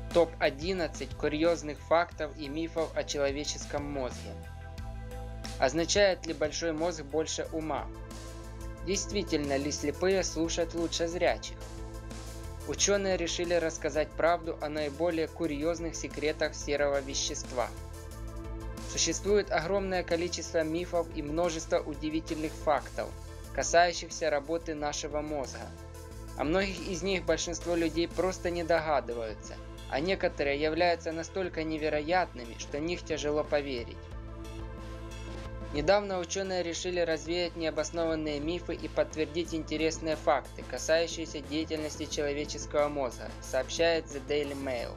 Топ-11 курьезных фактов и мифов о человеческом мозге. Означает ли большой мозг больше ума? Действительно ли слепые слушают лучше зрячих? Ученые решили рассказать правду о наиболее курьезных секретах серого вещества. Существует огромное количество мифов и множество удивительных фактов, касающихся работы нашего мозга. О многих из них большинство людей просто не догадываются, а некоторые являются настолько невероятными, что в них тяжело поверить. Недавно ученые решили развеять необоснованные мифы и подтвердить интересные факты, касающиеся деятельности человеческого мозга, сообщает The Daily Mail.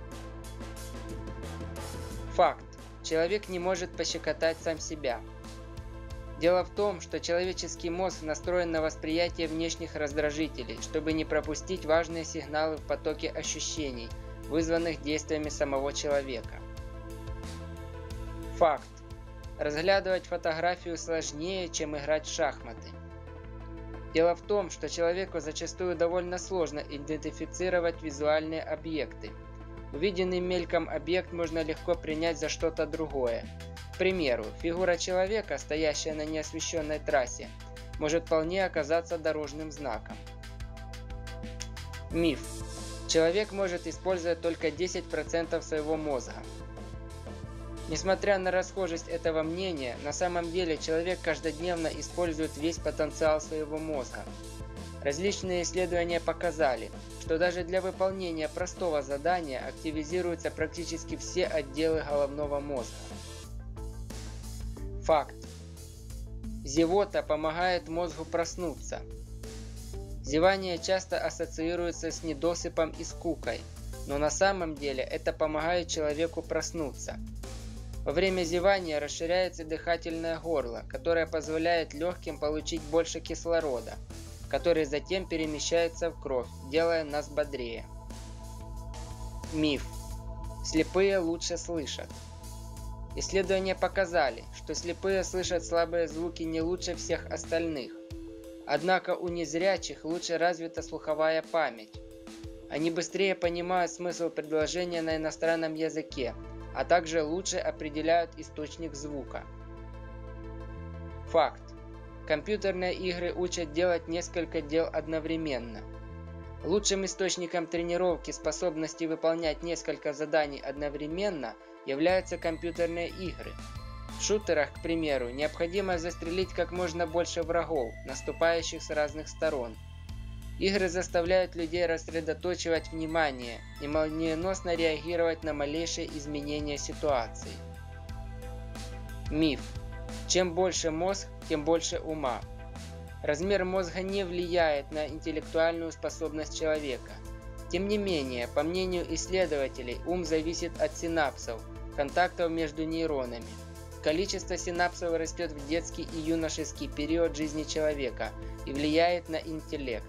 Факт. Человек не может пощекотать сам себя. Дело в том, что человеческий мозг настроен на восприятие внешних раздражителей, чтобы не пропустить важные сигналы в потоке ощущений, вызванных действиями самого человека. Факт. Разглядывать фотографию сложнее, чем играть в шахматы. Дело в том, что человеку зачастую довольно сложно идентифицировать визуальные объекты. Увиденный мельком объект можно легко принять за что-то другое. К примеру, фигура человека, стоящая на неосвещенной трассе, может вполне оказаться дорожным знаком. Миф. Человек может использовать только 10% своего мозга. Несмотря на расхожесть этого мнения, на самом деле человек каждодневно использует весь потенциал своего мозга. Различные исследования показали, что даже для выполнения простого задания активизируются практически все отделы головного мозга. Факт. Зевота помогает мозгу проснуться. Зевание часто ассоциируется с недосыпом и скукой, но на самом деле это помогает человеку проснуться. Во время зевания расширяется дыхательное горло, которое позволяет легким получить больше кислорода, который затем перемещается в кровь, делая нас бодрее. Миф. Слепые лучше слышат. Исследования показали, что слепые слышат слабые звуки не лучше всех остальных. Однако у незрячих лучше развита слуховая память. Они быстрее понимают смысл предложения на иностранном языке, а также лучше определяют источник звука. Факт. Компьютерные игры учат делать несколько дел одновременно. Лучшим источником тренировки способности выполнять несколько заданий одновременно являются компьютерные игры. В шутерах, к примеру, необходимо застрелить как можно больше врагов, наступающих с разных сторон. Игры заставляют людей рассредоточивать внимание и молниеносно реагировать на малейшие изменения ситуации. Миф. Чем больше мозг, тем больше ума. Размер мозга не влияет на интеллектуальную способность человека. Тем не менее, по мнению исследователей, ум зависит от синапсов, контактов между нейронами. Количество синапсов растет в детский и юношеский период жизни человека и влияет на интеллект.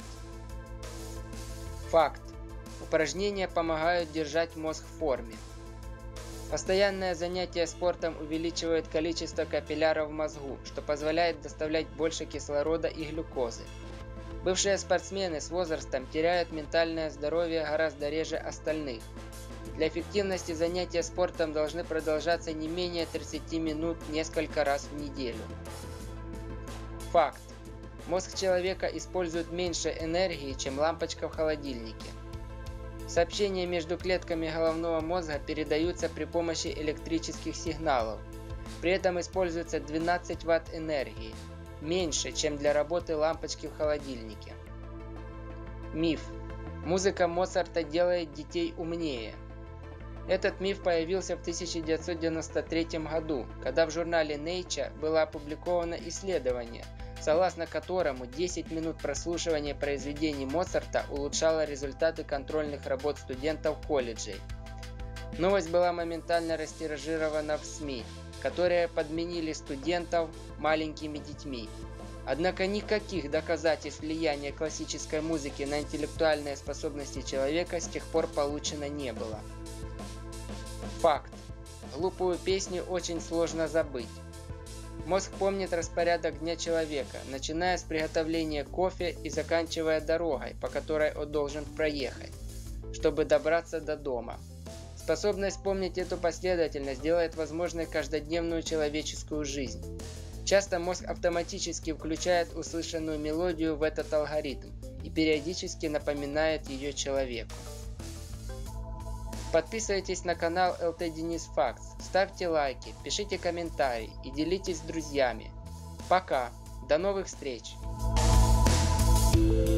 Факт. Упражнения помогают держать мозг в форме. Постоянное занятие спортом увеличивает количество капилляров в мозгу, что позволяет доставлять больше кислорода и глюкозы. Бывшие спортсмены с возрастом теряют ментальное здоровье гораздо реже остальных. Для эффективности занятия спортом должны продолжаться не менее 30 минут несколько раз в неделю. Факт. Мозг человека использует меньше энергии, чем лампочка в холодильнике. Сообщения между клетками головного мозга передаются при помощи электрических сигналов. При этом используется 12 Вт энергии, меньше, чем для работы лампочки в холодильнике. Миф. Музыка Моцарта делает детей умнее. Этот миф появился в 1993 году, когда в журнале Nature было опубликовано исследование, согласно которому 10 минут прослушивания произведений Моцарта улучшало результаты контрольных работ студентов колледжей. Новость была моментально растиражирована в СМИ, которые подменили студентов маленькими детьми. Однако никаких доказательств влияния классической музыки на интеллектуальные способности человека с тех пор получено не было. Факт. Глупую песню очень сложно забыть. Мозг помнит распорядок дня человека, начиная с приготовления кофе и заканчивая дорогой, по которой он должен проехать, чтобы добраться до дома. Способность помнить эту последовательность делает возможной каждодневную человеческую жизнь. Часто мозг автоматически включает услышанную мелодию в этот алгоритм и периодически напоминает ее человеку. Подписывайтесь на канал LT Денис Facts, ставьте лайки, пишите комментарии и делитесь с друзьями. Пока! До новых встреч!